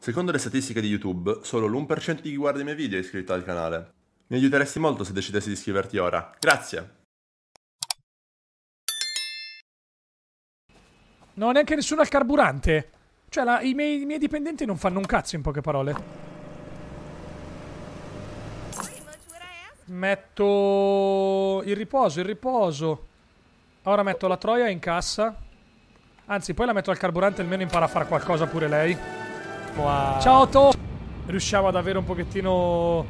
Secondo le statistiche di YouTube, solo l'1% di chi guarda i miei video è iscritto al canale. Mi aiuteresti molto se decidessi di iscriverti ora. Grazie! Non ho neanche nessuno al carburante. Cioè, i miei dipendenti non fanno un cazzo, in poche parole. Metto il riposo. Ora metto la troia in cassa. Anzi, poi la metto al carburante, almeno impara a fare qualcosa pure lei. Wow. Ciao To! Riusciamo ad avere un pochettino...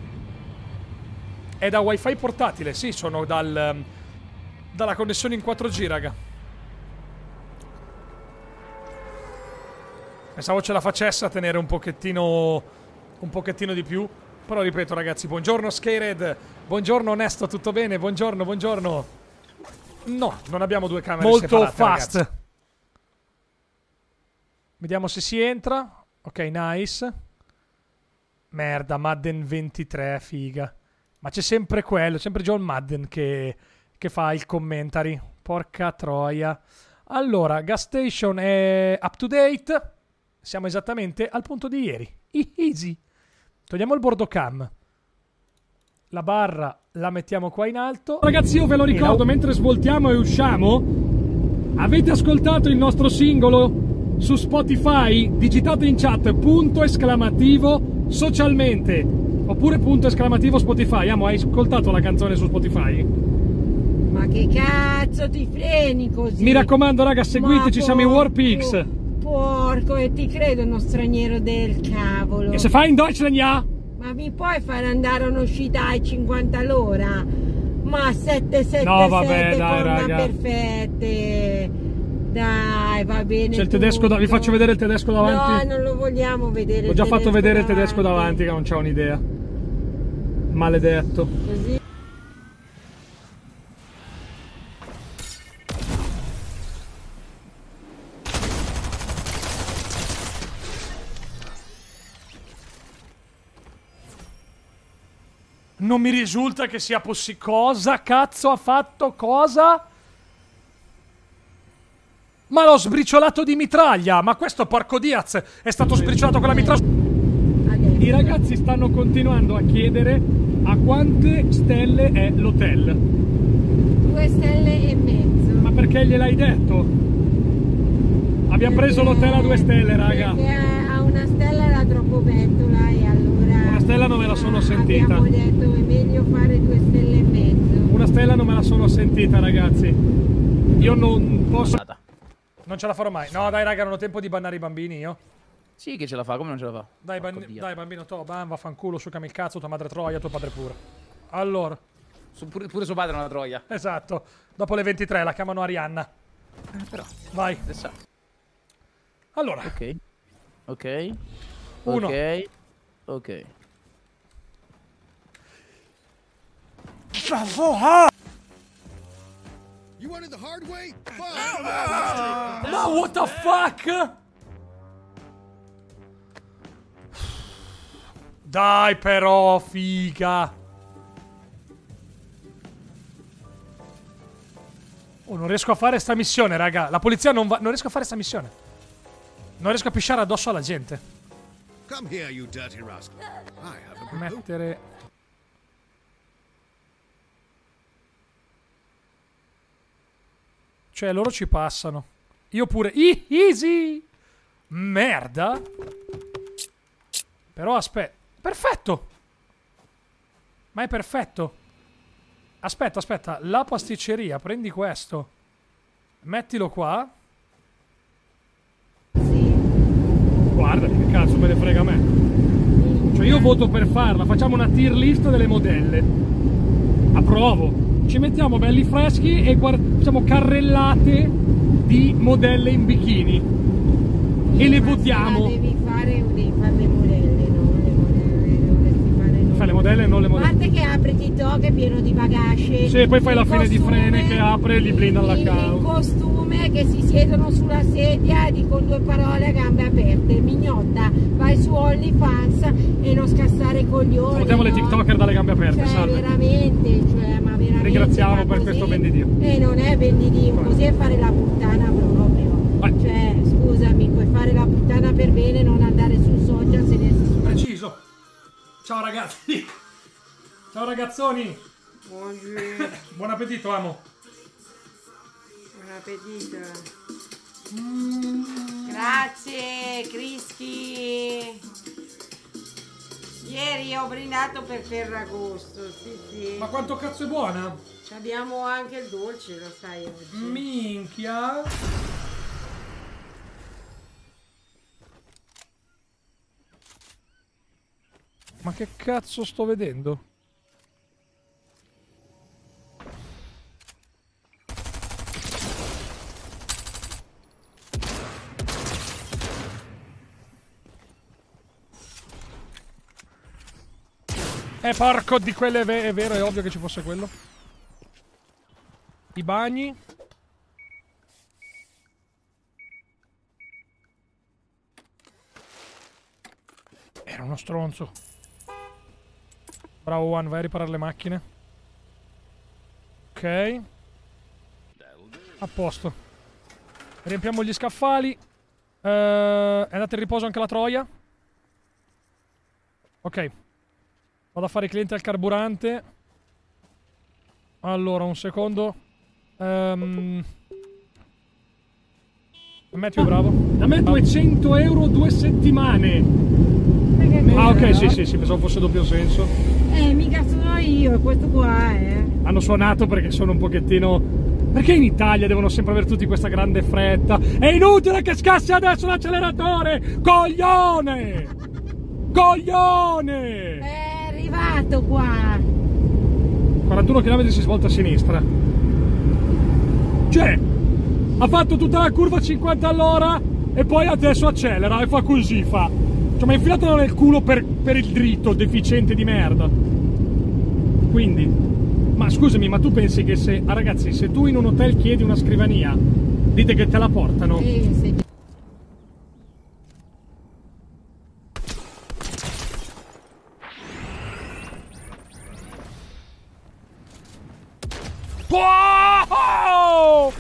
È da wifi portatile, sì, sono dalla connessione in 4G, raga. Pensavo ce la facesse a tenere un pochettino di più. Però ripeto, ragazzi, buongiorno Skyred. Buongiorno Onesto, tutto bene? Buongiorno. No, non abbiamo due camere molto separate, fast, ragazzi. Vediamo se si entra. Ok, nice. Merda, Madden 23, figa. Ma c'è sempre quello, sempre John Madden che fa il commentary. Porca troia. Allora, gas station è up to date. Siamo esattamente al punto di ieri. Easy. Togliamo il bordo cam. La barra la mettiamo qua in alto. Ragazzi, io ve lo ricordo, mentre svoltiamo e usciamo, avete ascoltato il nostro singolo su Spotify? Digitate in chat punto esclamativo socialmente oppure punto esclamativo Spotify. Amo, hai ascoltato la canzone su Spotify? Ma che cazzo ti freni così? Mi raccomando, raga, seguiteci, siamo i Warpix. Porco, e ti credo uno straniero del cavolo. E se fai in Deutschland, ja? Ma mi puoi fare andare a un'uscita ai 50 all'ora? Ma 777 no, vabbè, dai, raga. Perfette. Dai, va bene. C'è il tedesco vi faccio vedere il tedesco davanti? No, non lo vogliamo vedere. Ho già fatto vedere il tedesco davanti, che non c'ho un'idea. Maledetto. Così. Non mi risulta che sia possibile. Cosa cazzo ha fatto? Cosa? Ma l'ho sbriciolato di mitraglia. Ma questo porco Diaz è stato sbriciolato con la mitraglia. I ragazzi stanno continuando a chiedere a quante stelle è l'hotel. 2 stelle e mezzo. Ma perché gliel'hai detto? Abbiamo preso l'hotel a 2 stelle, raga. Perché a 1 stella era troppo bettola e allora... 1 stella non me la sono sentita. Abbiamo detto è meglio fare 2 stelle e mezzo. 1 stella non me la sono sentita, ragazzi. Io non posso... Non ce la farò mai. No, dai, raga, non ho tempo di bannare i bambini, io. Sì che ce la fa, come non ce la fa? Dai, dai bambino, vaffanculo, succami il cazzo, tua madre troia, tuo padre pure. Allora. Pure suo padre è una troia. Esatto. Dopo le 23 la chiamano Arianna. Però. Vai. Allora. Ok. Ok. 1. Ok. Ok. Ma what the fuck? Dai però, figa. Oh, non riesco a fare sta missione, raga. La polizia non va... Non riesco a fare sta missione. Non riesco a pisciare addosso alla gente. Mettere... Cioè, loro ci passano. Io pure... Easy! Merda! Però aspetta... Perfetto! Ma è perfetto! Aspetta. La pasticceria, prendi questo. Mettilo qua. Sì. Guarda, che cazzo me ne frega a me. Cioè, io voto per farla. Facciamo una tier list delle modelle. Approvo. Ci mettiamo belli freschi e facciamo carrellate di modelle in bikini. E le votiamo. Devi fare le modelle, no? Le modelle dovresti fare noi. Fai le modelle e non le modelle. A parte che apri TikTok è pieno di bagaglie. Sì, poi fai la fine di frene che apre e li blinda l'account. In costume che si siedono sulla sedia e dicono 2 parole a gambe aperte. Mignotta, vai su OnlyFans e non scassare i coglioni. Salutiamo le TikToker dalle gambe aperte, cioè, salve. Veramente, cioè, ma veramente. Ringraziamo per questo ben di Dio. E non è ben di Dio, così è fare la puttana proprio. Vai. Cioè, scusami, puoi fare la puttana per bene, non andare sul Ciao ragazzi. Ciao ragazzoni. Buongiorno. Buon appetito, amo. Buon appetito. Grazie, Crischi. Ieri ho brindato per Ferragosto, sì. Ma quanto cazzo è buona? Abbiamo anche il dolce, lo sai oggi. Minchia. Ma che cazzo sto vedendo? Porco di quelle, è vero, è ovvio che ci fosse quello. I bagni. Era uno stronzo. Bravo One, vai a riparare le macchine. Ok. A posto. Riempiamo gli scaffali. È andata in riposo anche la troia. Ok. Vado a fare i clienti al carburante. Allora, un secondo. Matthew, bravo. Da me 200 euro 2 settimane. Ah, ok, sì, pensavo fosse doppio senso. Mica sono io, è questo qua, Hanno suonato perché sono un pochettino... Perché in Italia devono sempre avere tutti questa grande fretta? È inutile che scassi adesso l'acceleratore! Coglione! Coglione! È arrivato qua. 41 km si svolta a sinistra. Cioè, ha fatto tutta la curva a 50 all'ora e poi adesso accelera e fa così, fa. Cioè, mi ha infilato nel culo per il dritto, deficiente di merda. Quindi, ma scusami, ma tu pensi che se... Ah, ragazzi, se tu in un hotel chiedi una scrivania, dite che te la portano? Sì. Wow!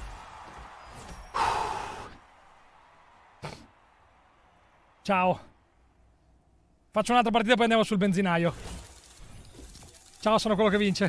Ciao. Faccio un'altra partita e poi andiamo sul benzinaio. Ciao, sono quello che vince.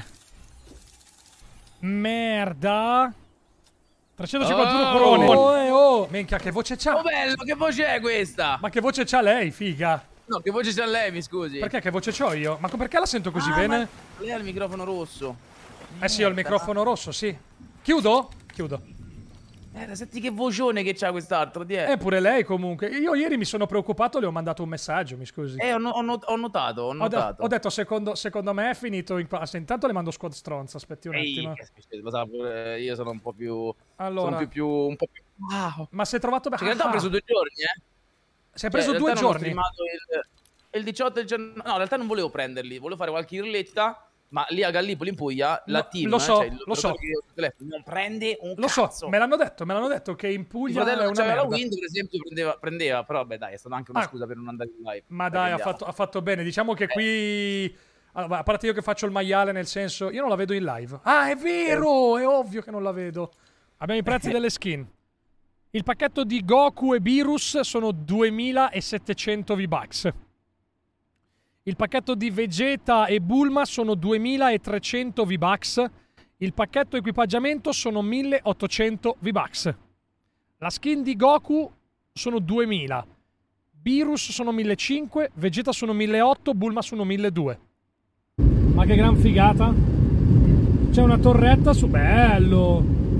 Merda. 351 corone. Oh. Minchia, che voce c'ha? Oh bello, che voce è questa? Ma che voce c'ha lei, figa? No, che voce c'ha lei, mi scusi? Perché? Che voce c'ho io? Ma perché la sento così bene? Ma lei ha il microfono rosso. Sì, ho il microfono rosso, sì. Chiudo? Chiudo. Senti che vocione che c'ha quest'altro, Pure lei comunque. Io ieri mi sono preoccupato, le ho mandato un messaggio, mi scusi. Ho notato. Ho detto, secondo me è finito in classe. Intanto le mando squad stronza, aspetti un attimo. Io sono un po' più... Allora. un po' più... Wow. Ma si è trovato bene? Cioè, in realtà ho preso 2 giorni, Si è preso 2 giorni? Il 18 e il 19... No, in realtà non volevo prenderli, volevo fare qualche irletta. Ma lì a Gallipoli in Puglia la team, lo so, cioè lo so. Non prende un lo cazzo. So, me l'hanno detto che in Puglia è una merda. La Wind per esempio prendeva, però vabbè dai, è stata anche una scusa per non andare in live. Ma dai, ha fatto bene. Diciamo che qui, allora, a parte io che faccio il maiale, nel senso, io non la vedo in live. Ah, è vero, è ovvio che non la vedo. Abbiamo i prezzi delle skin. Il pacchetto di Goku e Beerus sono 2700 V-Bucks. Il pacchetto di Vegeta e Bulma sono 2300 V-Bucks. Il pacchetto equipaggiamento sono 1800 V-Bucks. La skin di Goku sono 2000. Beerus sono 1500, Vegeta sono 1800, Bulma sono 1200. Ma che gran figata. C'è una torretta su... Bello.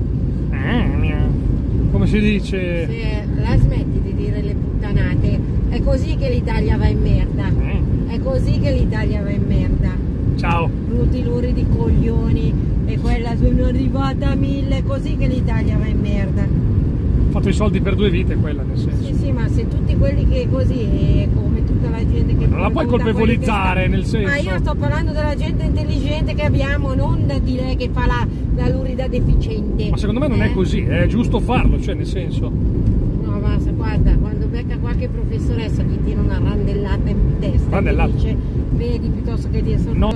Come si dice? Se la smetti di dire le puttanate, è così che l'Italia va in merda. È così che l'Italia va in merda. Ciao. Brutti luridi coglioni. E quella sono arrivata a 1000. È così che l'Italia va in merda. Ho fatto i soldi per 2 vite, quella nel senso. Sì, ma se tutti quelli che così, come tutta la gente che... Non la puoi colpevolizzare, nel senso... Ma io sto parlando della gente intelligente che abbiamo, non di lei che fa la lurida deficiente. Ma secondo me non è così, è giusto farlo, cioè nel senso... No, basta, guarda, quando becca qualche professoressa gli tira una randellata in testa. Randellata? Dice, vedi, piuttosto che dire...